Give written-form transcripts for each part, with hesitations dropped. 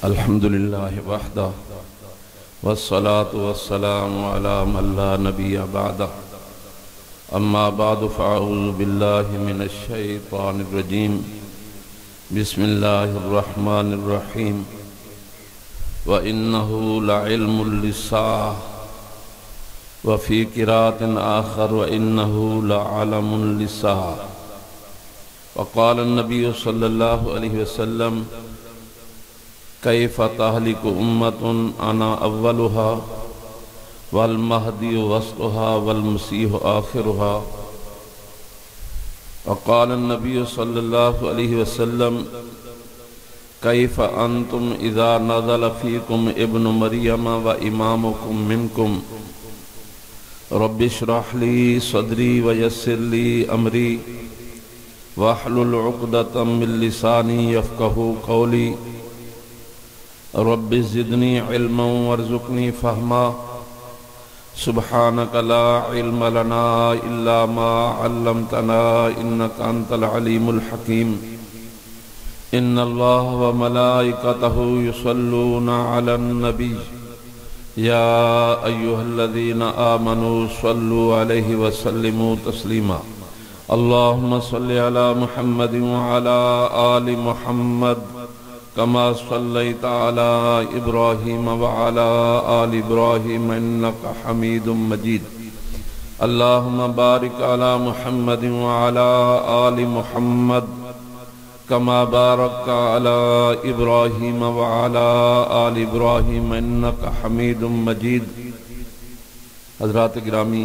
الحمدللہ وحدہ والصلاة والسلام علی من لا نبی بعدہ اما بعد فاعوذ باللہ من الشیطان الرجیم بسم اللہ الرحمن الرحیم وَإِنَّهُ لَعِلْمٌ لِلسَّاعَةِ وَفِي قِرَاءَةٍ آخَرَ وَإِنَّهُ لَعَلَمٌ لِلسَّاعَةِ وقال النبی صلی اللہ علیہ وسلم كيف تهلك أمة أنا أولها والمهدي وسطها والمسيح آخرها وقال النبي صلى الله عليه وسلم كيف أنتم إذا نزل فيكم ابن مريم وإمامكم منكم رب اشرح لي صدري ويسر لي أمري واحلل عقدة من لساني يفقهوا قولي رب زدنی علما وارزقنی فہما سبحانک لا علم لنا الا ما علمتنا انک انت العلیم الحکیم ان اللہ وملائکتہ یصلون علی النبی یا ایہا الذین آمنوا صلوا علیہ وسلموا تسلیما اللہم صلی علی محمد وعلی آل محمد كما صليت على إبراهيم وعلى آل إبراهيم إنك حميد مجيد اللهم بارك على محمد وعلى آل محمد كما باركت على إبراهيم وعلى آل إبراهيم إنك حميد مجيد حضرات گرامی،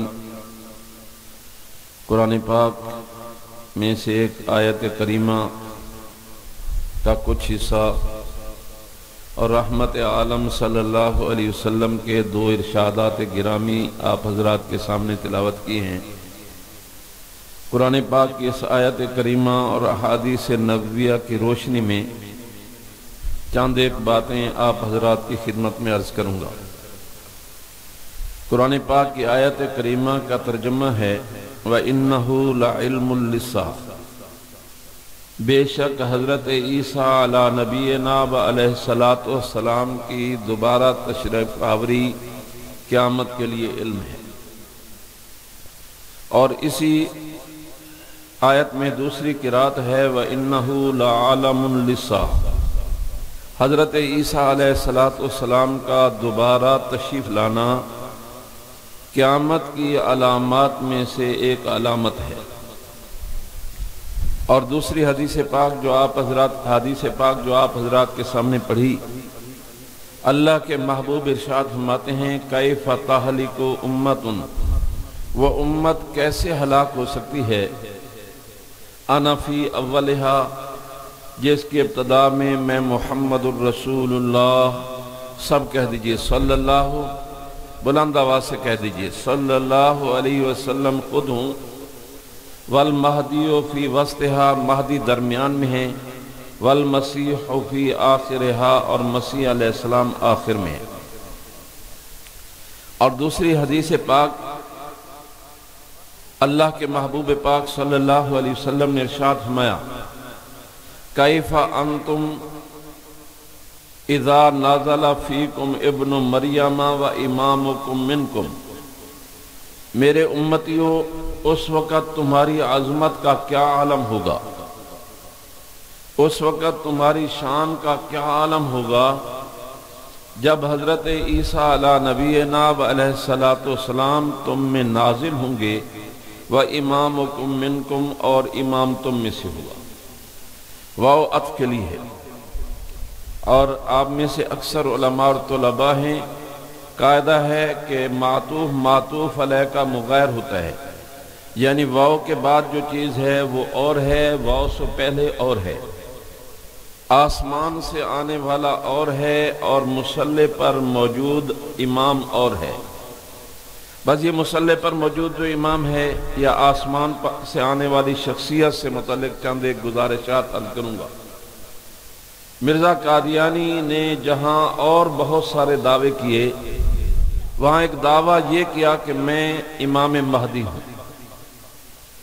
قرآن پاک میں سے ایک آیت کریمہ کا کچھ حصہ اور رحمت عالم صلی اللہ علیہ وسلم کے دو ارشادات گرامی آپ حضرات کے سامنے تلاوت کی ہیں۔ قرآن پاک کی اس آیت کریمہ اور احادیث نبویہ کی روشنی میں چند ایک باتیں آپ حضرات کی خدمت میں عرض کروں گا۔ قرآن پاک کی آیت کریمہ کا ترجمہ ہے وَإِنَّهُ لَعِلْمٌ لِلسَّاعَةِ، بے شک حضرت عیسیٰ علی نبینا علیہ السلام کی دوبارہ تشریف آوری قیامت کے لیے علم ہے۔ اور اسی آیت میں دوسری قرات ہے وَإِنَّهُ لَعَلَمٌ لِلسَّاعَةِ، حضرت عیسیٰ علیہ السلام کا دوبارہ تشریف لانا قیامت کی علامات میں سے ایک علامت ہے۔ اور دوسری حدیث پاک جو آپ حضرات کے سامنے پڑھی، اللہ کے محبوب ارشاد فرماتے ہیں کیف تہلک امت، وہ امت کیسے ہلاک ہو سکتی ہے، انا فی اولہا، جس کی ابتدا میں میں محمد الرسول اللہ، سب کہہ دیجئے صلی اللہ، بلند آواز سے کہہ دیجئے صلی اللہ علیہ وسلم خود ہوں، والمہدی فی وسطہا، مہدی درمیان میں ہیں، والمسیح فی آخرہا، اور مسیح علیہ السلام آخر میں ہیں۔ اور دوسری حدیث پاک اللہ کے محبوب پاک صلی اللہ علیہ وسلم نے ارشاد فرمایا کیف انتم اذا نازل فیکم ابن مریم و امامکم منکم، میرے امتیوں اس وقت تمہاری عظمت کا کیا عالم ہوگا، اس وقت تمہاری شان کا کیا عالم ہوگا جب حضرت عیسیٰ علی نبینا علیہ السلام تم میں نازل ہوں گے وَإِمَامُكُم مِّنكُمْ، اور امام تم میں سے ہوگا۔ واو عطف کے لیے ہے، اور آپ میں سے اکثر علماء اور طلباء ہیں، قاعدہ ہے کہ معطوف علیہ کا مغیر ہوتا ہے، یعنی واو کے بعد جو چیز ہے وہ اور ہے، واو سے پہلے اور ہے، آسمان سے آنے والا اور ہے، اور مصلی پر موجود امام اور ہے۔ بس یہ مصلی پر موجود جو امام ہے یا آسمان سے آنے والی شخصیت سے متعلق چند ایک گزارشات عرض کروں گا۔ مرزا قادیانی نے جہاں اور بہت سارے دعوے کیے، وہاں ایک دعویٰ یہ کیا کہ میں امام مہدی ہوں،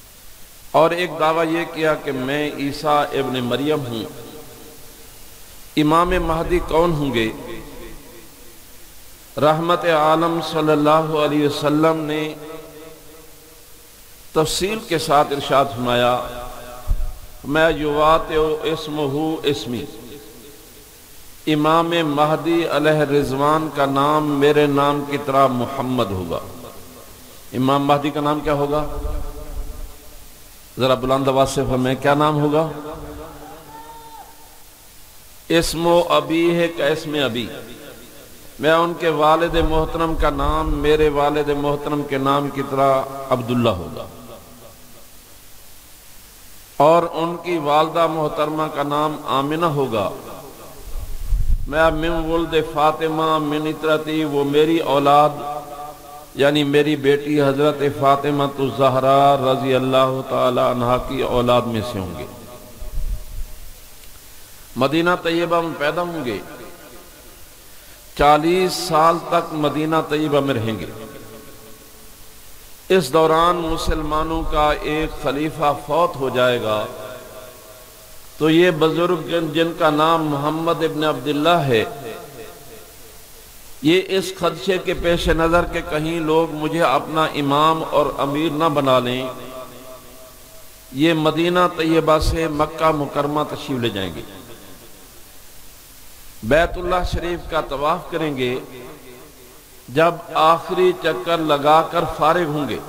اور ایک دعویٰ یہ کیا کہ میں عیسیٰ ابن مریم ہوں، امام مہدی کون ہوں گے؟ رحمت عالم صلی اللہ علیہ وسلم نے تفصیل کے ساتھ ارشاد فرمایا، میں یواطئ اسمہ اسمی، امام مہدی علیہ رضوان کا نام میرے نام کی طرح محمد ہوگا۔ امام مہدی کا نام کیا ہوگا؟ ذرا بلند آواز سے فرمائیں، کیا نام ہوگا؟ اسم ابی ہے کا اسم ابی، میں ان کے والد محترم کا نام میرے والد محترم کے نام کی طرح عبداللہ ہوگا، اور ان کی والدہ محترمہ کا نام آمنہ ہوگا۔ میں من ولد فاطمہ من اطرتی، وہ میری اولاد یعنی میری بیٹی حضرت فاطمہ الزہرا رضی اللہ تعالی عنہا کی اولاد میں سے ہوں گے۔ مدینہ طیبہ میں پیدا ہوں گے، 40 سال تک مدینہ طیبہ میں رہیں گے۔ اس دوران مسلمانوں کا ایک خلیفہ فوت ہو جائے گا، تو یہ بزرگ جن کا نام محمد ابن عبداللہ ہے، یہ اس خدشے کے پیش نظر کہ کہیں لوگ مجھے اپنا امام اور امیر نہ بنا لیں، یہ مدینہ طیبہ سے مکہ مکرمہ تشریف لے جائیں گے، بیت اللہ شریف کا طواف کریں گے۔ جب آخری چکر لگا کر فارغ ہوں گے،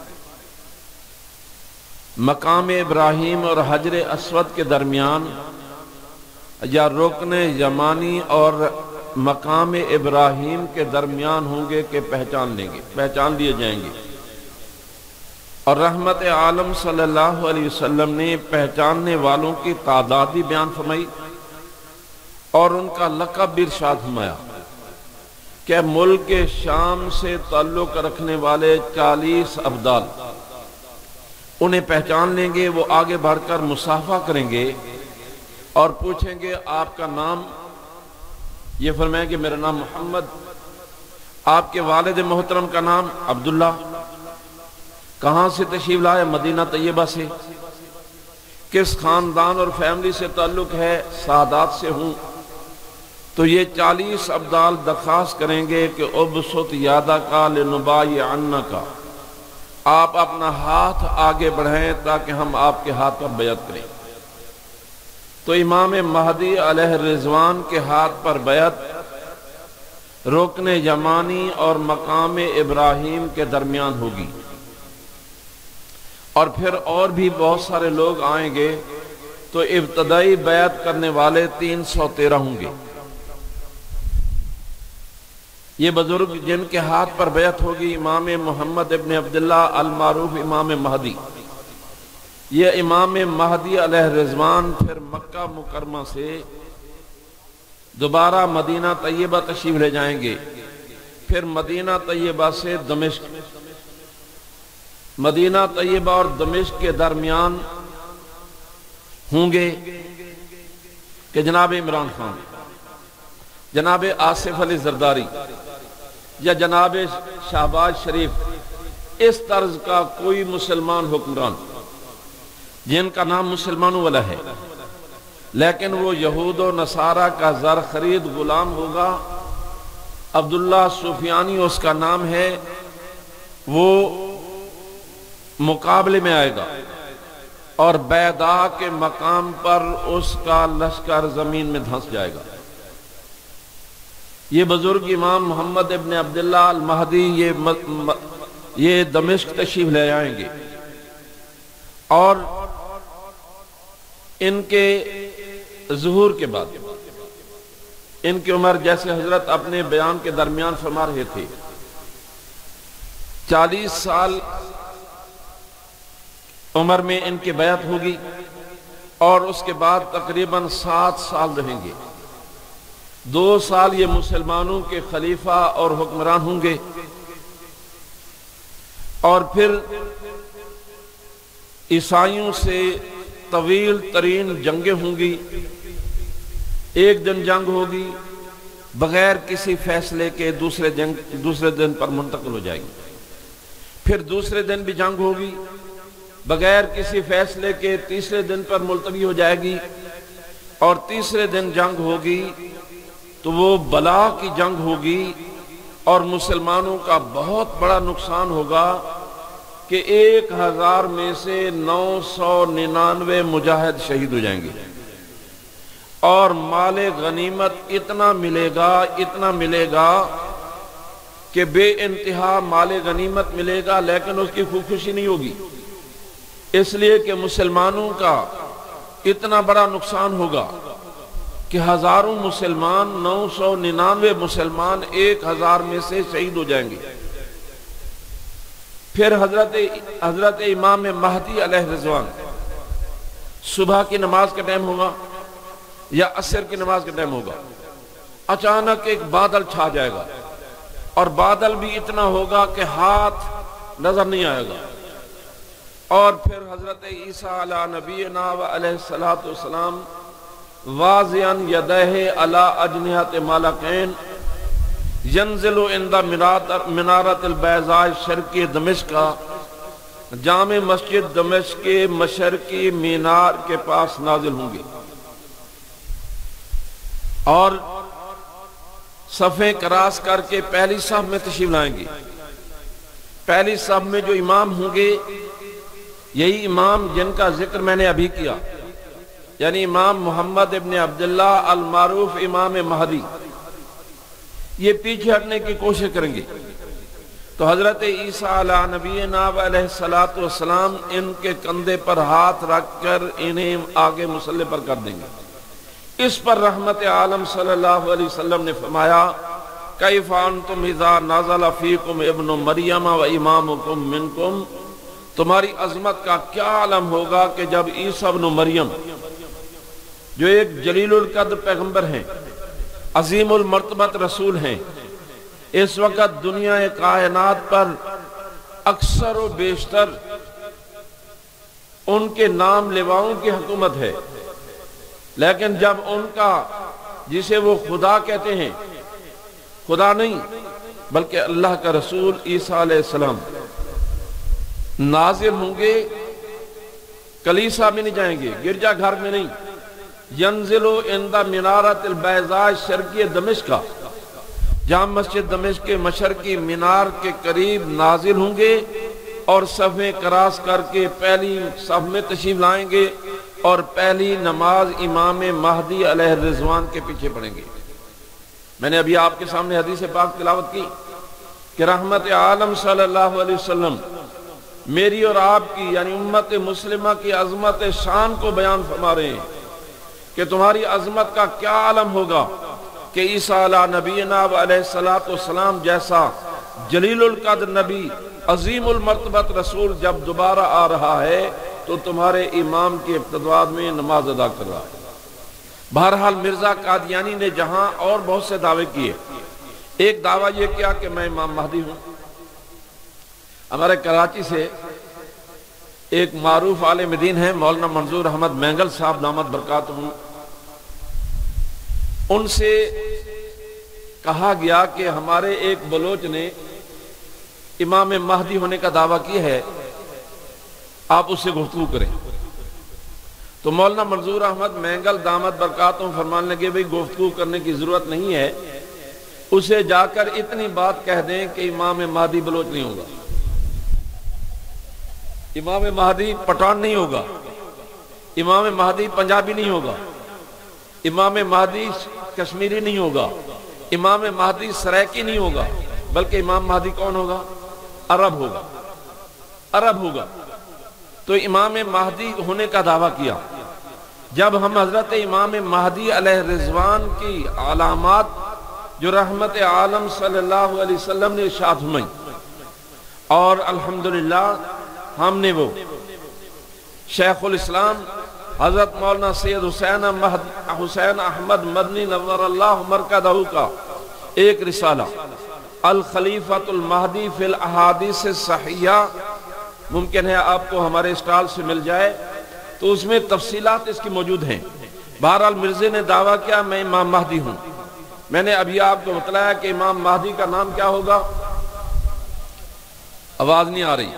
مقام ابراہیم اور حجر اسود کے درمیان یا رکن یمانی اور مقام ابراہیم کے درمیان ہوں گے کہ پہچان لیے جائیں گے۔ اور رحمت عالم صلی اللہ علیہ وسلم نے پہچاننے والوں کی تعداد بھی بیان فرمائی اور ان کا لقب بھی ارشاد فرمایا کہ ملک شام سے تعلق رکھنے والے 40 ابدال انہیں پہچان لیں گے۔ وہ آگے بڑھ کر مصافحہ کریں گے اور پوچھیں گے آپ کا نام؟ یہ فرمائیں کہ میرا نام محمد۔ آپ کے والد محترم کا نام؟ عبداللہ۔ کہاں سے تشریف لائے؟ مدینہ طیبہ سے۔ کس خاندان اور فیملی سے تعلق ہے؟ سعادات سے ہوں۔ تو یہ 40 ابدال درخواست کریں گے کہ ابسط یادک لنبایعنک، آپ اپنا ہاتھ آگے بڑھائیں تاکہ ہم آپ کے ہاتھ پر بیعت کریں۔ تو امام مہدی علیہ رضوان کے ہاتھ پر بیعت رکن یمانی اور مقام ابراہیم کے درمیان ہوگی، اور پھر اور بھی بہت سارے لوگ آئیں گے، تو ابتدائی بیعت کرنے والے 313 ہوں گے۔ یہ بزرگ جن کے ہاتھ پر بیعت ہوگی امام محمد ابن عبداللہ المعروف امام مہدی، یہ امام مہدی علیہ رضوان پھر مکہ مکرمہ سے دوبارہ مدینہ طیبہ تشریف لے جائیں گے، پھر مدینہ طیبہ سے دمشق، مدینہ طیبہ اور دمشق کے درمیان ہوں گے کہ جناب عمران خان، جناب آصف علی زرداری یا جناب شہباز شریف، اس طرز کا کوئی مسلمان حکمران جن کا نام مسلمانوں والا ہے، لیکن وہ یہود و نصارہ کا زر خرید غلام ہوگا۔ عبداللہ سفیانی اس کا نام ہے، وہ مقابلے میں آئے گا اور بیضا کے مقام پر اس کا لشکر زمین میں دھنس جائے گا۔ یہ بزرگ امام محمد ابن عبداللہ المہدی یہ دمشق تشریف لے آئیں گے، اور ان کے ظہور کے بعد ان کی عمر، جیسے حضرت اپنے بیان کے درمیان فرما رہے تھے، 40 سال عمر میں ان کی بیعت ہوگی، اور اس کے بعد تقریباً 7 سال رہیں گے۔ 2 سال یہ مسلمانوں کے خلیفہ اور حکمران ہوں گے، اور پھر عیسائیوں سے طویل ترین جنگیں ہوں گی۔ ایک دن جنگ ہوگی، بغیر کسی فیصلے کے دوسرے دن پر منتقل ہو جائے گی، پھر دوسرے دن بھی جنگ ہوگی، بغیر کسی فیصلے کے تیسرے دن پر ملتوی ہو جائے گی، اور تیسرے دن جنگ ہوگی تو وہ بلا کی جنگ ہوگی اور مسلمانوں کا بہت بڑا نقصان ہوگا کہ 1000 میں سے 999 مجاہد شہید ہو جائیں گے، اور مال غنیمت اتنا ملے گا کہ بے انتہا مال غنیمت ملے گا، لیکن اس کی خوشی نہیں ہوگی، اس لیے کہ مسلمانوں کا اتنا بڑا نقصان ہوگا کہ ہزاروں مسلمان 999 مسلمان 1000 میں سے شہید ہو جائیں گے۔ پھر حضرت امام مہدی علیہ رضوان صبح کی نماز کا ٹائم ہوگا یا عصر کی نماز کا ٹائم ہوگا، اچانک ایک بادل چھا جائے گا، اور بادل بھی اتنا ہوگا کہ ہاتھ نظر نہیں آئے گا، اور پھر حضرت عیسیٰ علی نبینا و علیہ السلام واضعاً یدیہ علی اجنحۃ ملکین ینزل عند منارۃ البیضاء شرقی دمشق، جامع مسجد دمشق کے مشرقی مینار کے پاس نازل ہوں گے، اور صفیں کراس کر کے پہلی صف میں تشریف لائیں گے۔ پہلی صف میں جو امام ہوں گے یہی امام جن کا ذکر میں نے ابھی کیا، یعنی امام محمد ابن عبداللہ المعروف امام مہدی، یہ پیچھے ہٹنے کی کوشش کریں گے، تو حضرت عیسیٰ علی نبینا علیہ السلام ان کے کندھے پر ہاتھ رکھ کر انہیں آگے مصلی پر کر دیں گے۔ اس پر رحمت عالم صلی اللہ علیہ وسلم نے فرمایا کیف انتم اذا نزل فیکم ابن مریم و امامکم منکم، تمہاری عظمت کا کیا عالم ہوگا کہ جب عیسیٰ ابن مریم جو ایک جلیل القدر پیغمبر ہیں، عظیم المرتبت رسول ہیں، اس وقت دنیا کائنات پر اکثر و بیشتر ان کے نام لیواؤں کی حکومت ہے، لیکن جب ان کا جسے وہ خدا کہتے ہیں، خدا نہیں بلکہ اللہ کا رسول عیسیٰ علیہ السلام نازل ہوں گے، کلیسا میں نہیں جائیں گے، گرجا گھر میں نہیں، ینزلو عند منارۃ البیضاء شرقی دمشق، جہاں مسجد دمشق کے مشرقی مینار کے قریب نازل ہوں گے، اور صفیں کراس کر کے پہلی صف میں تشریف لائیں گے، اور پہلی نماز امام مہدی علیہ الرضوان کے پیچھے پڑھیں گے۔ میں نے ابھی آپ کے سامنے حدیث پاک تلاوت کی کہ رحمت عالم صلی اللہ علیہ وسلم میری اور آپ کی یعنی امت مسلمہ کی عظمت شان کو بیان فرما رہے ہیں کہ تمہاری عظمت کا کیا عالم ہوگا کہ عیسیٰ علی نبینا علیہ السلام جیسا جلیل القدر نبی، عظیم المرتبت رسول جب دوبارہ آ رہا ہے تو تمہارے امام کی ابتداء میں نماز ادا کر رہا ہے۔ بہرحال مرزا قادیانی نے جہاں اور بہت سے دعوے کیے، ایک دعویٰ یہ کیا کہ میں امام مہدی ہوں۔ ہمارے کراچی سے ایک معروف عالم دین ہیں مولانا منظور احمد مینگل صاحب دامت برکاتہم، ان سے کہا گیا کہ ہمارے ایک بلوچ نے امام مہدی ہونے کا دعویٰ کیا ہے، آپ اس سے گفتگو کریں۔ تو مولانا منظور احمد مینگل دامت برکاتہم فرمانے لگے بھئی گفتگو کرنے کی ضرورت نہیں ہے، اسے جا کر اتنی بات کہہ دیں کہ امام مہدی بلوچ نہیں ہوگا، امام مہدی پٹھان نہیں ہوگا، امام مہدی پنجابی نہیں ہوگا، امام مہدی کشمیری نہیں ہوگا، امام مہدی سرائکی نہیں ہوگا، بلکہ امام مہدی کون ہوگا؟ عرب ہوگا، عرب ہوگا۔ تو امام مہدی ہونے کا دعویٰ کیا۔ جب ہم حضرت امام مہدی علیہ رضوان کی علامات جو رحمت عالم صلی اللہ علیہ وسلم نے ارشاد فرمائی، اور الحمدللہ ہم نے وہ شیخ الاسلام حضرت مولانا سید حسین احمد مدنی نور اللہ مرکزہ کا ایک رسالہ الخلیفۃ المہدی فی الاحادیث الصحیحہ، ممکن ہے آپ کو ہمارے اسٹال سے مل جائے، تو اس میں تفصیلات اس کی موجود ہیں۔ بہرحال مرزے نے دعویٰ کیا میں امام مہدی ہوں۔ میں نے ابھی آپ کو بتلایا کہ امام مہدی کا نام کیا ہوگا، آواز نہیں آ رہی،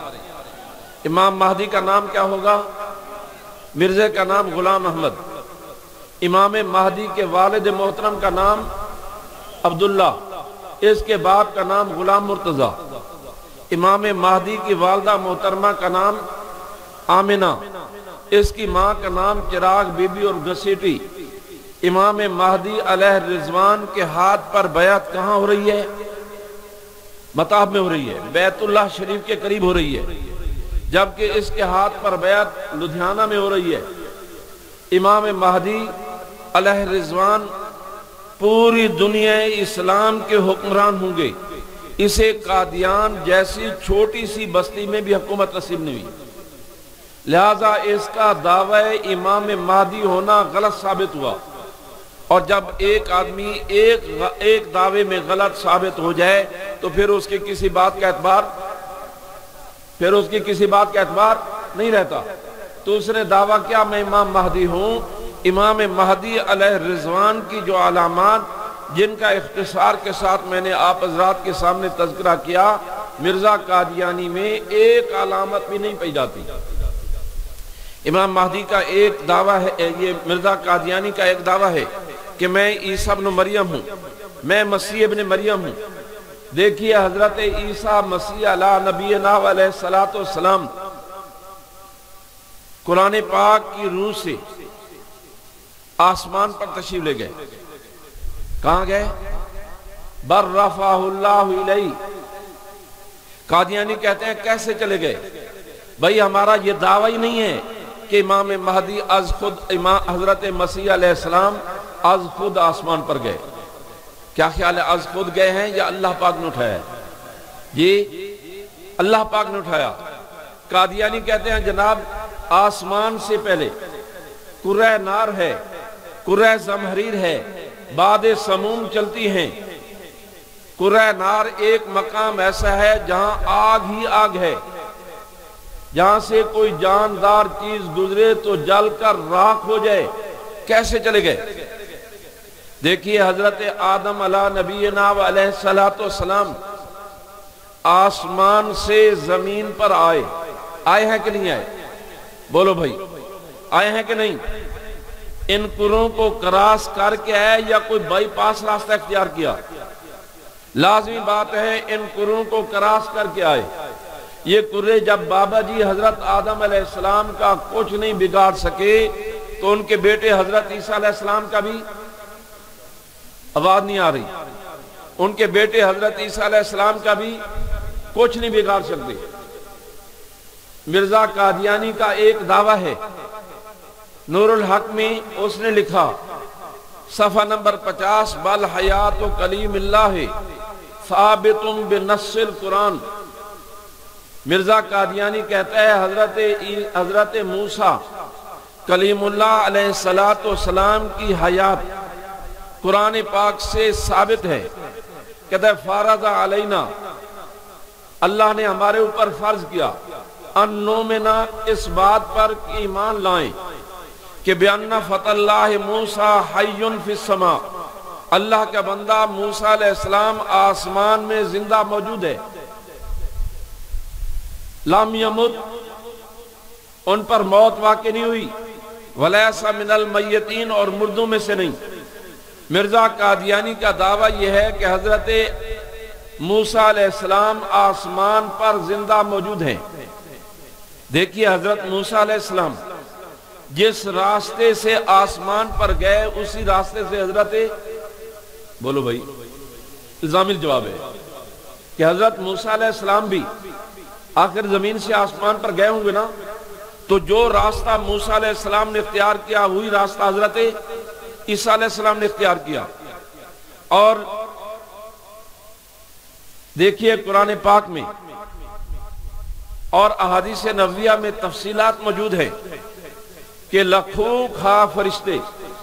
امام مہدی کا نام کیا ہوگا؟ مرزے کا نام غلام احمد، امام مہدی کے والد محترم کا نام عبداللہ، اس کے باپ کا نام غلام مرتضیٰ، امام مہدی کی والدہ محترمہ کا نام آمنہ، اس کی ماں کا نام چراغ بی بی اور گھسیٹی۔ امام مہدی علیہ رضوان کے ہاتھ پر بیعت کہاں ہو رہی ہے؟ مطاف میں ہو رہی ہے، بیت اللہ شریف کے قریب ہو رہی ہے، جبکہ اس کے ہاتھ پر بیعت لدھیانہ میں ہو رہی ہے۔ امام مہدی علیہ رضوان پوری دنیا اسلام کے حکمران ہوں گے، اسے قادیان جیسی چھوٹی سی بستی میں بھی حکومت نصیب نہیں ہوئی، لہذا اس کا دعوی امام مہدی ہونا غلط ثابت ہوا۔ اور جب ایک آدمی ایک دعوے میں غلط ثابت ہو جائے تو پھر اس کی کسی بات کا اعتبار نہیں رہتا۔ تو اس نے دعویٰ کیا میں امام مہدی ہوں۔ امام مہدی علیہ رضوان کی جو علامات جن کا اختصار کے ساتھ میں نے آپ حضرات کے سامنے تذکرہ کیا، مرزا قادیانی میں ایک علامت بھی نہیں پائی جاتی۔ امام مہدی کا ایک دعویٰ ہے، یہ مرزا قادیانی کا ایک دعویٰ ہے کہ میں عیسیٰ ابن مریم ہوں، میں مسیح ابن مریم ہوں۔ دیکھیے حضرت عیسیٰ مسیح علی نبینا علیہ الصلوۃ والسلام قرآن پاک کی روح سے آسمان پر تشریف لے گئے۔ کہاں گئے؟ بر رفعہ اللہ الیہ۔ قادیانی کہتے ہیں کیسے چلے گئے؟ بھئی ہمارا یہ دعویٰ ہی نہیں ہے کہ امام مہدی از خود حضرت مسیح علیہ السلام از خود آسمان پر گئے۔ کیا خیال ہے، از خود گئے ہیں یا اللہ پاک نے اٹھایا ہے؟ جی اللہ پاک نے اٹھایا۔ قادیانی کہتے ہیں جناب آسمان سے پہلے کرہ نار ہے، کرہ زمہریر ہے، باد سموم چلتی ہیں۔ کرہ نار ایک مقام ایسا ہے جہاں آگ ہی آگ ہے، جہاں سے کوئی جاندار چیز گزرے تو جل کر راکھ ہو جائے۔ کیسے چلے گئے؟ دیکھیے حضرت آدم علیہ نبینا علیہ الصلوۃ والسلام آسمان سے زمین پر آئے ہیں کہ نہیں آئے؟ بولو بھائی، آئے ہیں کہ نہیں؟ ان کروں کو کراس کر کے آئے یا کوئی بائی پاس راستہ اختیار کیا؟ لازمی بات ہے ان کروں کو کراس کر کے آئے۔ یہ کرے جب بابا جی حضرت آدم علیہ السلام کا کچھ نہیں بگاڑ سکے تو ان کے بیٹے حضرت عیسیٰ علیہ السلام کا بھی آواز نہیں آ رہی، ان کے بیٹے حضرت عیسیٰ علیہ السلام کا بھی کچھ نہیں بگاڑ سکتے۔ مرزا قادیانی کا ایک دعویٰ ہے، نور الحق میں اس نے لکھا صفحہ نمبر 50، بل حیات کلیم اللہ ثابت بنص القرآن۔ مرزا قادیانی کہتا ہے حضرت موسیٰ کلیم اللہ علیہ السلام کی حیات قرآن پاک سے ثابت ہے۔ کہتا ہے فارض علینا، اللہ نے ہمارے اوپر فرض کیا، ان نؤمنا، اس بات پر ایمان لائیں کہ بأن فتح اللہ موسیٰ حی فی السماء، اللہ کا بندہ موسیٰ علیہ السلام آسمان میں زندہ موجود ہے۔ لم یمت، ان پر موت واقع نہیں ہوئی، ولیس من المیتین، اور مردوں میں سے نہیں۔ مرزا قادیانی کا دعویٰ یہ ہے کہ حضرت موسیٰ علیہ السلام آسمان پر زندہ موجود ہیں۔ دیکھیے حضرت موسیٰ علیہ السلام جس راستے سے آسمان پر گئے اسی راستے سے حضرت، بولو بھائی، الزامی جواب ہے کہ حضرت موسیٰ علیہ السلام بھی آخر زمین سے آسمان پر گئے ہوں گے نا، تو جو راستہ موسیٰ علیہ السلام نے اختیار کیا وہی راستہ حضرت عیسیٰ علیہ السلام نے اختیار کیا۔ اور دیکھیے قرآن پاک میں اور احادیث نبویہ میں تفصیلات موجود ہیں کہ لاکھوں خواہ فرشتے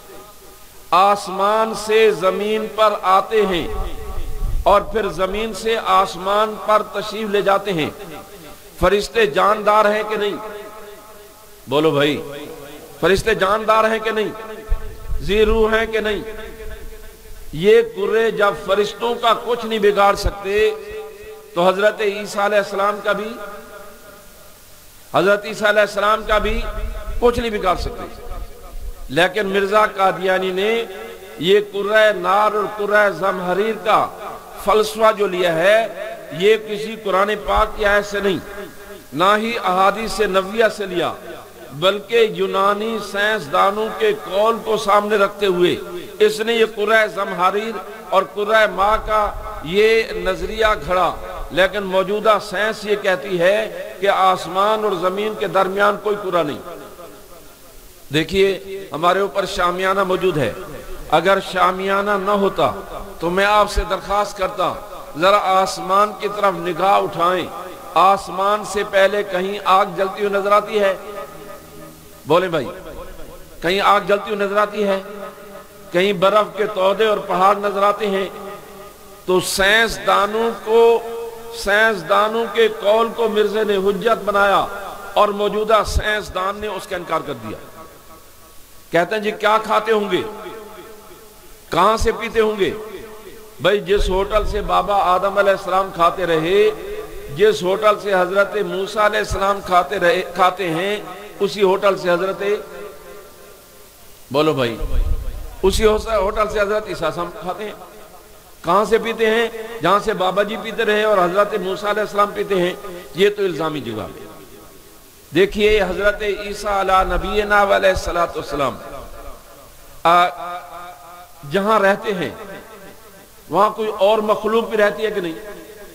آسمان سے زمین پر آتے ہیں اور پھر زمین سے آسمان پر تشریف لے جاتے ہیں۔ فرشتے جاندار ہیں کہ نہیں؟ بولو بھائی، فرشتے جاندار ہیں کہ نہیں؟ ذی روح ہیں کہ نہیں؟ یہ کرے جب فرشتوں کا کچھ نہیں بگاڑ سکتے تو حضرت عیسیٰ علیہ السلام کا بھی کچھ نہیں بگاڑ سکتے۔ لیکن مرزا قادیانی نے یہ قرۂ نار اور قرۂ زمہریر کا فلسفہ جو لیا ہے یہ کسی قرآن پاک کی آیت سے نہیں، نہ ہی احادیث نبویہ سے لیا، بلکہ یونانی سائنسدانوں کے قول کو سامنے رکھتے ہوئے اس نے یہ قرۂ زمہریر اور قرۂ ماء کا یہ نظریہ گھڑا۔ لیکن موجودہ سائنس یہ کہتی ہے کہ آسمان اور زمین کے درمیان کوئی قرآ نہیں۔ دیکھیے ہمارے اوپر شامیانہ موجود ہے، اگر شامیانہ نہ ہوتا تو میں آپ سے درخواست کرتا ذرا آسمان کی طرف نگاہ اٹھائیں، آسمان سے پہلے کہیں آگ جلتی ہوئی نظر آتی ہے؟ بولیں بھائی، کہیں آگ جلتی ہوئی نظر آتی ہے؟ کہیں برف کے تودے اور پہاڑ نظر آتے ہیں؟ تو سائنسدانوں کے قول کو مرزا نے حجت بنایا اور موجودہ سائنسدان نے اس کا انکار کر دیا۔ کہتے ہیں جی کیا کھاتے ہوں گے، کہاں سے پیتے ہوں گے؟ بھائی جس ہوٹل سے بابا آدم علیہ السلام کھاتے رہے، جس ہوٹل سے حضرت موسیٰ علیہ السلام کھاتے ہیں، اسی ہوٹل سے حضرت بولو بھائی اسی ہوٹل سے حضرت عیسیٰ کھاتے ہیں۔ کہاں سے پیتے ہیں؟ جہاں سے بابا جی پیتے رہے اور حضرت موسیٰ علیہ السلام پیتے ہیں۔ یہ تو الزامی جواب ہے۔ دیکھیے حضرت عیسیٰ علیہ نبینا علیہ السلام جہاں رہتے ہیں وہاں کوئی اور مخلوق بھی رہتی ہے کہ نہیں؟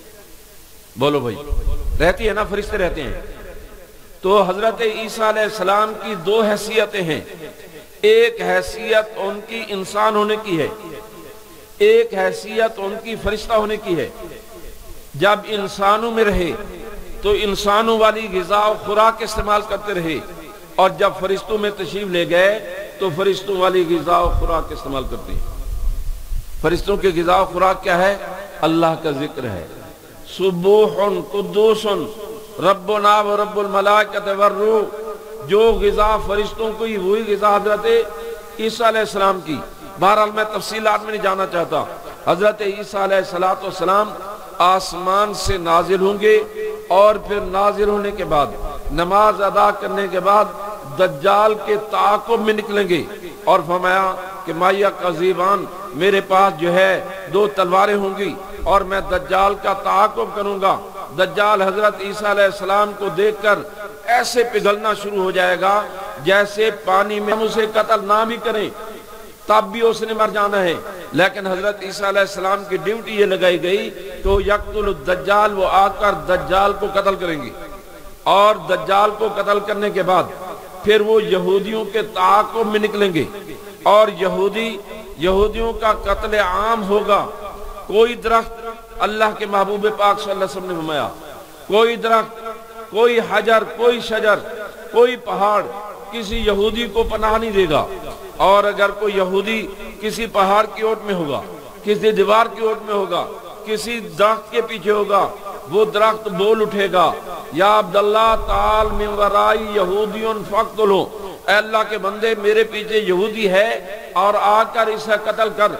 بولو بھائی، رہتی ہے نا، فرشتے رہتے ہیں۔ تو حضرت عیسیٰ علیہ السلام کی دو حیثیتیں ہیں، ایک حیثیت ان کی انسان ہونے کی ہے، ایک حیثیت ان کی فرشتہ ہونے کی ہے۔ جب انسانوں میں رہے تو انسانوں والی غذا و خوراک استعمال کرتے رہے، اور جب فرشتوں میں تشریف لے گئے تو فرشتوں والی غذا و خوراک استعمال کرتے ہیں۔ فرشتوں کی غذا و خوراک کیا ہے؟ اللہ کا ذکر ہے۔ سبوح قدوس ربنا و رب الملائکۃ والروح، جو غذا فرشتوں کو وہی غذا حضرت عیسیٰ علیہ السلام کی۔ بہرحال میں تفصیلات میں نہیں جانا چاہتا۔ حضرت عیسیٰ علیہ السلام آسمان سے نازل ہوں گے، اور پھر نازل ہونے کے بعد نماز ادا کرنے کے بعد دجال کے تعاقب میں نکلیں گے، اور فرمایا کہ مایا قذیبان، میرے پاس جو ہے 2 تلواریں ہوں گی اور میں دجال کا تعاقب کروں گا۔ دجال حضرت عیسیٰ علیہ السلام کو دیکھ کر ایسے پگھلنا شروع ہو جائے گا جیسے پانی میں ہم اسے قتل نہ بھی کریں تب بھی اس نے مر جانا ہے، لیکن حضرت عیسیٰ علیہ السلام کی ڈیوٹی یہ لگائی گئی تو یقتل الدجال، وہ آ کر دجال کو قتل کریں گے، اور دجال کو قتل کرنے کے بعد پھر وہ یہودیوں کے تعاقب میں نکلیں گے، اور یہودیوں کا قتل عام ہوگا۔ کوئی درخت، اللہ کے محبوب پاک صلی اللہ علیہ وسلم نے فرمایا، کوئی درخت، کوئی حجر، کوئی شجر، کوئی پہاڑ کسی یہودی کو پناہ نہیں دے گا، اور اگر کوئی یہودی کسی پہاڑ کی اوٹ میں ہوگا، کسی دیوار کی اوٹ میں ہوگا، کسی درخت کے پیچھے ہوگا، وہ درخت بول اٹھے گا، یا عبداللہ تعال من ورائی یہودیون فقتلو، اے اللہ کے بندے میرے پیچھے یہودی ہے اور آ کر اسے قتل کر۔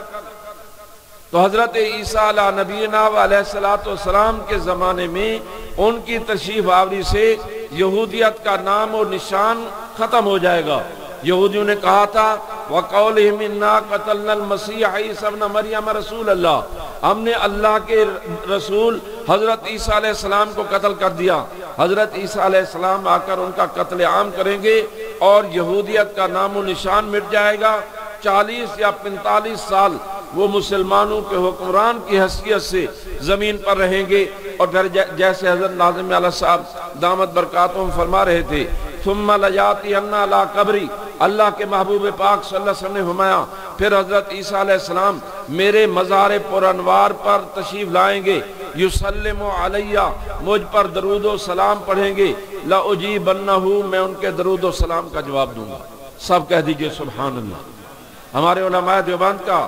تو حضرت عیسیٰ علیہ نبینا علیہ السلام کے زمانے میں ان کی تشریف آوری سے یہودیت کا نام و نشان ختم ہو جائے گا۔ یہودیوں نے کہا تھا وَقَوْلِهِمْ إِنَّا قَتَلْنَا الْمَسِيحَ عِيسَى ابْنَ مَرْيَمَ رسول اللہ، ہم نے اللہ کے رسول حضرت عیسیٰ علیہ السلام کو قتل کر دیا۔ حضرت عیسیٰ علیہ السلام آ کر ان کا قتل عام کریں گے اور یہودیت کا نام و نشان مٹ جائے گا۔ 40 یا 45 سال وہ مسلمانوں کے حکمران کی حیثیت سے زمین پر رہیں گے، اور پھر جیسے حضرت ناظم علیہ صاحب دامت برکاتہم فرما رہے تھے ثم لیاتین علی قبری، اللہ کے محبوب پاک صلی اللہ علیہ وسلم نے فرمایا پھر حضرت عیسیٰ علیہ السلام میرے مزار پر انوار پر تشریف لائیں گے، یسلم علیہ، مجھ پر درود و سلام پڑھیں گے، لاجیبنہ، میں ان کے درود و سلام کا جواب دوں گا۔ سب کہہ دیجئے سبحان اللہ۔ ہمارے علماء دیوبند کا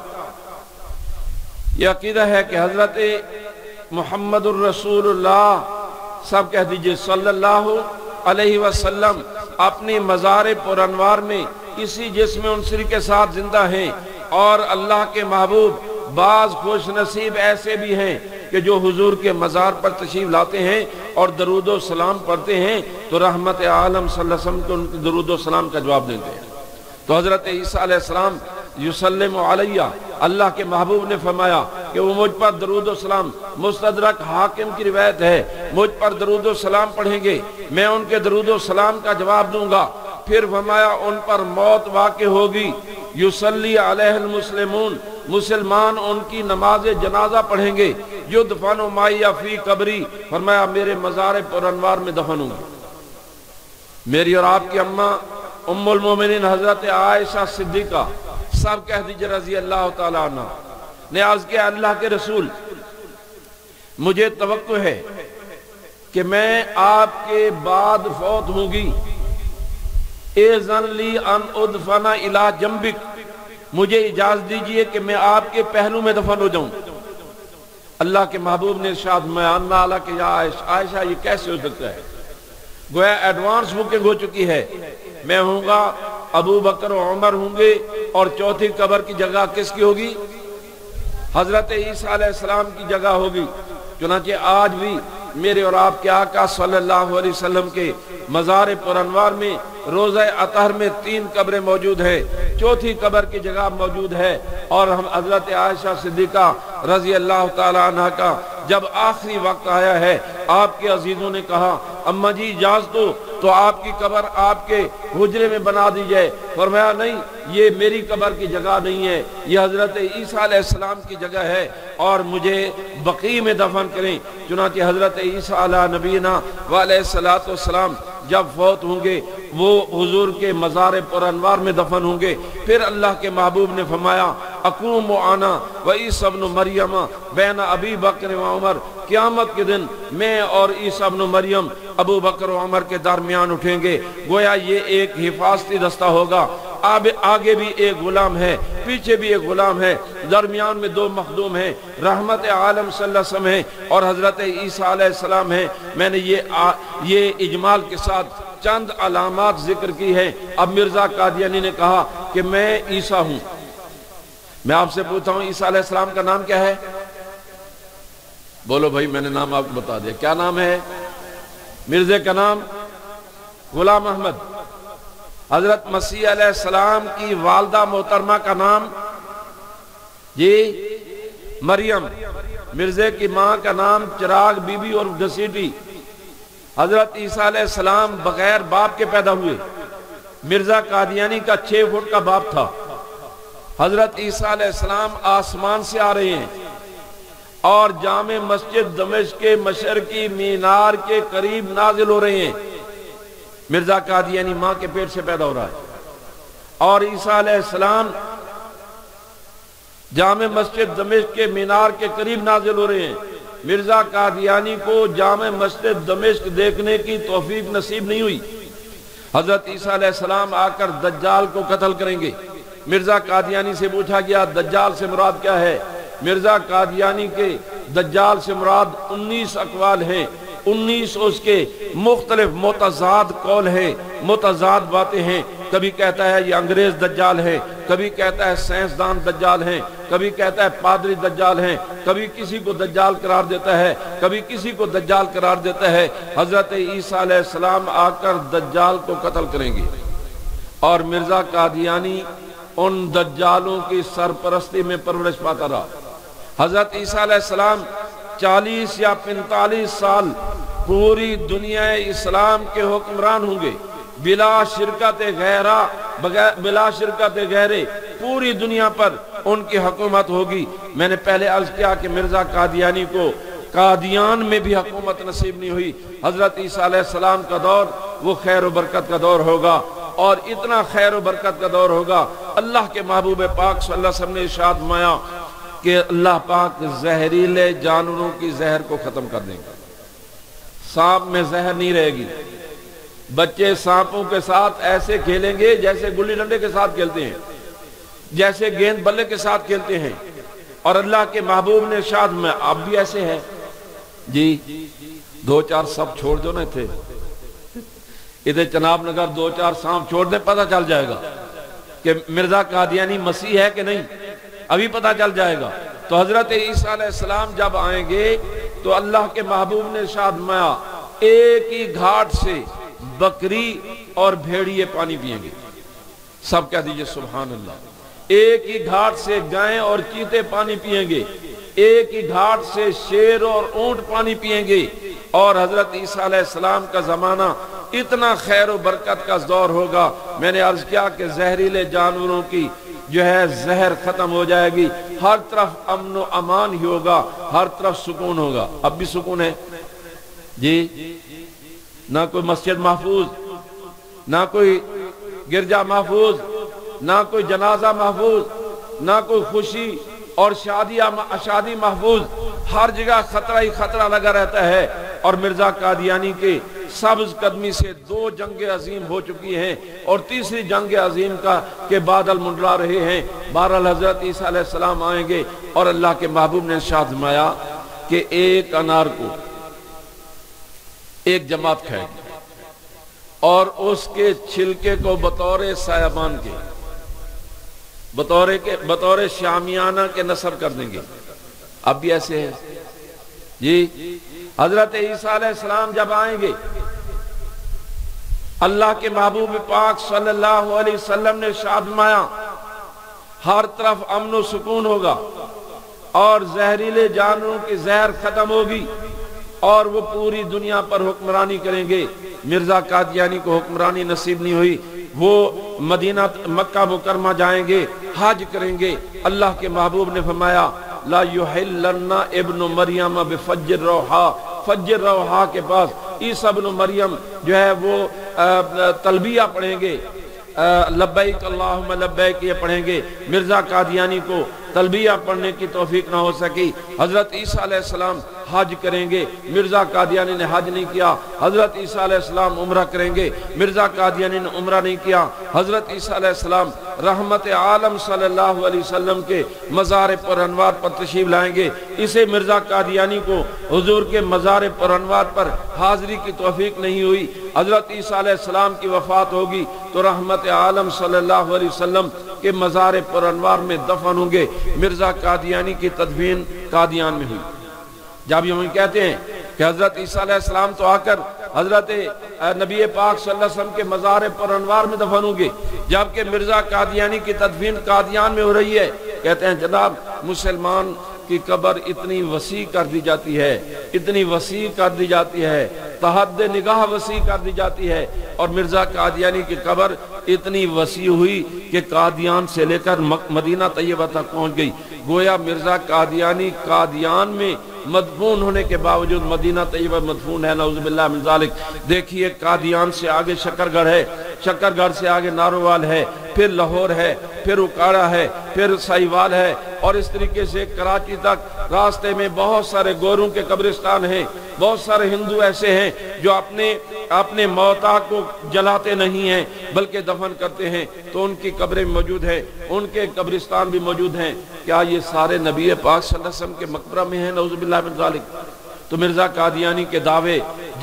یہ عقیدہ ہے کہ حضرت محمد الرسول اللہ، سب کہہ دیجئے صلی اللہ علیہ وسلم، اپنی مزار پر انوار میں اسی جسم عنصری کے ساتھ زندہ ہیں، اور اللہ کے محبوب بعض خوش نصیب ایسے بھی ہیں کہ جو حضور کے مزار پر تشریف لاتے ہیں اور درود و سلام پڑھتے ہیں تو رحمت عالم صلی اللہ علیہ وسلم کو ان کے درود و سلام کا جواب دیتے ہیں۔ تو حضرت عیسیٰ علیہ السلام یسلم علیہ، اللہ کے محبوب نے فرمایا کہ وہ مجھ پر درود و سلام، مستدرک حاکم کی روایت ہے، مجھ پر درود و سلام پڑھیں گے، میں ان کے درود و سلام کا جواب دوں گا۔ پھر فرمایا ان پر موت واقع ہوگی، یصلی علیہ المسلمون، مسلمان ان کی نماز جنازہ پڑھیں گے، یدفن معی فی قبری، فرمایا میرے مزار پر انوار میں دفن ہوں گے۔ میری اور آپ کی اماں ام المومنین حضرت عائشہ صدیقہ سب کہہ دیجئے رضی اللہ تعالیٰ عنہ نے عرض کیا اللہ کے رسول، مجھے توقع ہے کہ میں آپ کے بعد فوت ہوں گی، اذن لی ان ادفن الی جنبک، مجھے اجازت دیجئے کہ میں آپ کے پہلو میں دفن ہو جاؤں۔ اللہ کے محبوب نے ارشاد میانا اللہ کہ یا عائشہ یہ کیسے ہو سکتا ہے؟ گویا ایڈوانس بکنگ ہو چکی ہے، میں ہوں گا، ابو بکر و عمر ہوں گے، اور چوتھی قبر کی جگہ کس کی ہوگی؟ حضرت عیسیٰ علیہ السلام کی جگہ ہوگی۔ چنانچہ آج بھی میرے اور آپ کے آقا صلی اللہ علیہ وسلم کے مزار پر انوار میں روضہ اطہر میں 3 قبریں موجود ہیں، چوتھی قبر کی جگہ موجود ہے، اور ہم حضرت عائشہ صدیقہ رضی اللہ تعالیٰ عنہ کا جب آخری وقت آیا ہے، آپ کے عزیزوں نے کہا اماں جی اجازت دو تو آپ کی قبر آپ کے حجرے میں بنا دی جائے۔ فرمایا نہیں، یہ میری قبر کی جگہ نہیں ہے، یہ حضرت عیسیٰ علیہ السلام کی جگہ ہے، اور مجھے بقیع میں دفن کریں۔ چنانچہ حضرت عیسیٰ علیہ نبینا وعلیہ السلام جب فوت ہوں گے وہ حضور کے مزار پر انوار میں دفن ہوں گے۔ پھر اللہ کے محبوب نے فرمایا اقوم انا و عیسیٰ ابن مریم بین ابی بکر و عمر، قیامت کے دن میں اور عیسیٰ ابن مریم ابو بکر و عمر کے درمیان اٹھیں گے۔ گویا یہ ایک حفاظتی دستہ ہوگا، آگے بھی ایک غلام ہے، پیچھے بھی ایک غلام ہے، درمیان میں 2 مخدوم ہیں، رحمت عالم صلی اللہ علیہ وسلم ہیں اور حضرت عیسیٰ علیہ السلام ہیں۔ میں نے یہ اجمال کے ساتھ چند علامات ذکر کی ہیں۔ اب مرزا قادیانی نے کہا کہ میں عیسیٰ ہوں۔ میں آپ سے پوچھتا ہوں عیسیٰ علیہ السلام کا نام کیا ہے؟ بولو بھائی، میں نے نام آپ کو بتا دیا، کیا نام ہے؟ مرزے کا نام غلام احمد۔ حضرت مسیح علیہ السلام کی والدہ محترمہ کا نام جی مریم۔ مرزے کی ماں کا نام چراغ بی بی اور گسیٹی۔ حضرت عیسیٰ علیہ السلام بغیر باپ کے پیدا ہوئے۔ مرزا قادیانی کا 6 فٹ کا باپ تھا۔ حضرت عیسیٰ علیہ السلام آسمان سے آ رہے ہیں اور جامع مسجد دمشق کے مشرقی مینار کے قریب نازل ہو رہے ہیں۔ مرزا قادیانی ماں کے پیٹ سے پیدا ہو رہا ہے اور عیسیٰ علیہ السلام جامع مسجد دمشق کے مینار کے قریب نازل ہو رہے ہیں۔ مرزا قادیانی کو جامع مسجد دمشق دیکھنے کی توفیق نصیب نہیں ہوئی۔ حضرت عیسیٰ علیہ السلام آ کر دجال کو قتل کریں گے۔ مرزا قادیانی سے پوچھا گیا دجال سے مراد کیا ہے؟ مرزا قادیانی کے دجال سے مراد 19 اقوال ہیں، 19 اس کے مختلف متضاد قول ہیں، متضاد باتیں ہیں۔ کبھی کہتا ہے یہ انگریز دجال ہے، کبھی کہتا ہے سائنسدان دجال ہیں، کبھی کہتا ہے پادری دجال ہیں، کبھی کسی کو دجال قرار دیتا ہے، کبھی کسی کو دجال قرار دیتا ہے۔ حضرت عیسیٰ علیہ السلام آ کر دجال کو قتل کریں گے اور مرزا قادیانی ان دجالوں کی سرپرستی میں پرورش پاتا رہا۔ حضرت عیسیٰ علیہ السلام 40 یا 45 سال پوری دنیا اسلام کے حکمران ہوں گے، بلا شرکت غیرے پوری دنیا پر ان کی حکومت ہوگی۔ میں نے پہلے عرض کیا کہ مرزا قادیانی کو قادیان میں بھی حکومت نصیب نہیں ہوئی۔ حضرت عیسیٰ علیہ السلام کا دور وہ خیر و برکت کا دور ہوگا، اور اتنا خیر و برکت کا دور ہوگا، اللہ کے محبوب پاک صلی اللہ علیہ وسلم نے ارشاد فرمایا کہ اللہ پاک زہریلے جانوروں کی زہر کو ختم کر دیں گا۔ سانپ میں زہر نہیں رہے گی۔ بچے سانپوں کے ساتھ ایسے کھیلیں گے جیسے گلی ڈنڈے کے ساتھ کھیلتے ہیں، جیسے گیند بلے کے ساتھ کھیلتے ہیں۔ اور اللہ کے محبوب نے ارشاد میں اب بھی ایسے ہے جی، 2-4 سب چھوڑ دو نا تھے ادھر جناب نگر 2-4 سانپ چھوڑ دیں، پتہ چل جائے گا کہ مرزا قادیانی مسیح ہے کہ نہیں، ابھی پتہ چل جائے گا۔ تو حضرت عیسیٰ علیہ السلام جب آئیں گے تو اللہ کے محبوب نے ارشاد فرمایا ایک ہی گھاٹ سے بکری اور بھیڑیے پانی پئیں گے۔ सब कह दीजिए सुभान अल्लाह। एक ही घाट से गायें और चीते पानी पिएंगे, एक ही घाट से शेर और ऊंट पानी पिएंगे। और हजरत ईसा अलैहिस्सलाम का जमाना इतना खैर और बरकत का दौर होगा। मैंने अर्ज किया कि जहरीले जानवरों की जो है जहर खत्म हो जाएगी, हर तरफ अमन व अमान ही होगा, हर तरफ सुकून होगा। अब भी सुकून है जी, ना कोई मस्जिद महफूज, ना कोई गिरजा महफूज, ना कोई जनाजा महफूज, ना कोई खुशी और शादी महफूज, हर जगह खतरा ही खतरा लगा रहता है। और मिर्जा कादियानी के सब्ज कदमी से 2 जंग अजीम हो चुकी हैं और तीसरी जंग अजीम का के बादल मुंडला रहे हैं। बहरहाल हजरत ईसा अलैहिस्सलाम आएंगे और अल्लाह के महबूब ने इरशाद फरमाया कि एक अनार को एक जमात खाएगी और उसके छिलके को बतौर सायाबान के बतौर शामियाना के नस्ब कर देंगे। अब भी ऐसे है जी। हजरत ईसा अलैहिस्सलाम जब आएंगे, अल्लाह के महबूब पाक सल्लल्लाहु अलैहि वसल्लम ने इरशाद फरमाया हर तरफ अमन व सुकून होगा और जहरीले जानवरों की जहर खत्म होगी और वो पूरी दुनिया पर हुक्मरानी करेंगे। मिर्जा कादियानी को हुक्मरानी नसीब नहीं हुई, वो मदीना मक्का मुकरमा जाएंगे, हज करेंगे। अल्लाह के महबूब ने फरमाया ला युहिल्लन्ना इब्नु मरियम बिफज्र रोहा, फज्र रोहा के पास ईसा इब्नु मरियम जो है वो तलबिया पढ़ेंगे, लब्बैक अल्लाहुम्मा लब्बैक ये पढ़ेंगे। मिर्जा कादियानी को तलबिया पढ़ने की तौफीक ना हो सकी। हजरत ईसा अलैहिस्सलाम हज करेंगे, मिर्जा कादियानी ने हज नहीं किया। हजरत ईसा अलैहिस्सलाम उम्रा करेंगे, मिर्जा कादियानी ने उम्रा नहीं किया। हजरत ईसा अलैहिस्सलाम रहमत आलम सल्लल्लाहु अलैहि वसल्लम के मज़ार पर अनवार पर तशरीफ लाएंगे। इसे मिर्जा कादियानी को हुजूर के मज़ार पर अनवार पर हाजिरी की तौफीक नहीं हुई। हजरत ईसा अलैहिस्सलाम की वफात होगी तो रहमत आलम सल्लल्लाहु अलैहि वसल्लम के मज़ार पर अनवार में दफन होंगे। मिर्जा कादियानी की तदफीन कादियान में हुई। जब ये कहते हैं कि हजरत ईसा अलैहिस्सलाम तो आकर हजरत नबी पाक सल्लल्लाहु अलैहि वसल्लम के मज़ार पर अनवार में दफन होंगे, जबकि मिर्जा कादियानी की तदफीन कादियान में हो रही है। कहते हैं जनाब मुसलमान की कब्र इतनी वसी कर दी जाती है, इतनी वसी कर दी जाती है, तहद निगाह वसी कर दी जाती है। और मिर्जा कादियानी की कब्र इतनी वसी हुई कि कादियान से लेकर मदीना तैयबा तक पहुंच गई। गोया मिर्जा कादियानी कादियान में मदफून होने के बावजूद मदीना तैयबा मदफून है, नऊज़ुबिल्लाह मिन ज़ालिक। देखिए कादियान से आगे शकरगढ़ है, शकरगढ़ से आगे नारोवाल है, फिर लाहौर है, फिर उकाड़ा है, फिर साहिवाल है और इस तरीके से कराची तक रास्ते में बहुत सारे गोरों के कब्रिस्तान हैं। बहुत सारे हिंदू ऐसे हैं जो अपने मौता को जलाते नहीं हैं बल्कि दफन करते हैं, तो उनकी कब्रें मौजूद हैं, उनके कब्रिस्तान भी मौजूद हैं। क्या ये सारे नबी पाक सल्लल्लाहु अलैहि वसल्लम के मकबरा में हैं? नऊज़ुबिल्लाह मिन ज़ालिक। तो मिर्जा कादियानी के दावे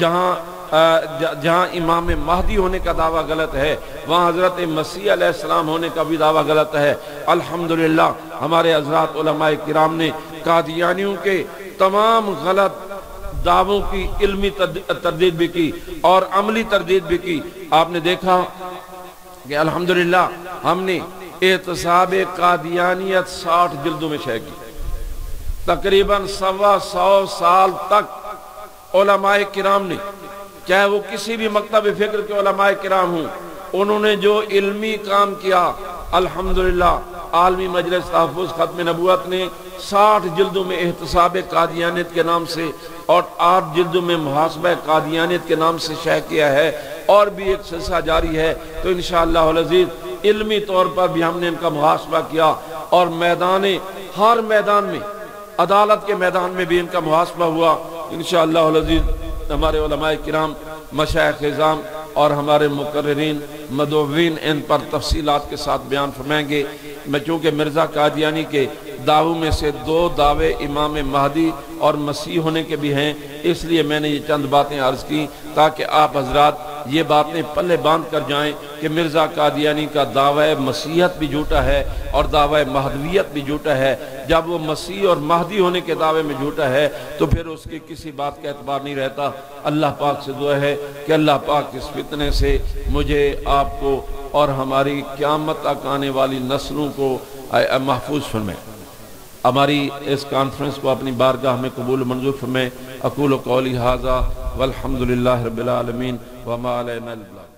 जहाँ इमाम महदी होने का दावा गलत है, वहाँ हजरत मसीह अलैहिस्सलाम होने का भी दावा गलत है। अल्हम्दुलिल्लाह हमारे हजरात उलमाए किराम ने कादियानियों के तमाम गलत दावों की इल्मी तरदीद भी की और अमली तरदीद भी की। आपने देखा कि अल्हम्दुलिल्लाह हमने एहतसाब कादियानियत 60 जिल्दों में शय की। तकरीबन 125 साल तक उलमाए किराम ने, चाहे वो किसी भी मकतब फिक्र के उलमाए किराम हों, उन्होंने जो इल्मी काम किया अल्हम्दुलिल्लाह आलमी मजलिस तहफ़्फ़ुज़ खत्म नबुवत ने 60 जिल्दों में एहतसाब कादियानियत के नाम से और 8 जिल्दों में मुहासबा कादियानियत के नाम से शय किया है और भी एक सिलसिला जारी है। तो इंशाअल्लाह अज़ीज़ इल्मी तौर पर भी हमने इनका मुहासबा किया और हर मैदान में, अदालत के मैदान में भी इनका मुहासबा हुआ। इंशाअल्लाह अज़ीज़ हमारे उलमाए किराम, मशाइख़ इज़ाम और हमारे मुकर्रिरीन मदउवीन इन पर तफसीलात के साथ बयान फरमाएंगे। मैं चूँकि मिर्ज़ा कादियानी के दावों में से 2 दावे इमाम महदी और मसीह होने के भी हैं, इसलिए मैंने ये चंद बातें अर्ज़ की ताकि आप हजरात ये बातें पल्ले बांध कर जाएं कि मिर्ज़ा कादियानी का दावा मसीहत भी झूठा है और दावा महदवियत भी झूठा है। जब वो मसीह और महदी होने के दावे में झूठा है तो फिर उसकी किसी बात का एतबार नहीं रहता। अल्लाह पाक से दुआ है कि अल्लाह पाक इस फितने से मुझे, आपको اور ہماری قیامت تک آنے والی نسلوں کو محفوظ فرمائے۔ ہماری اس کانفرنس کو اپنی بارگاہ میں قبول منظور فرمائے۔ اقول قولی ھذا والحمد للہ رب العالمین وما علینا البلاغ۔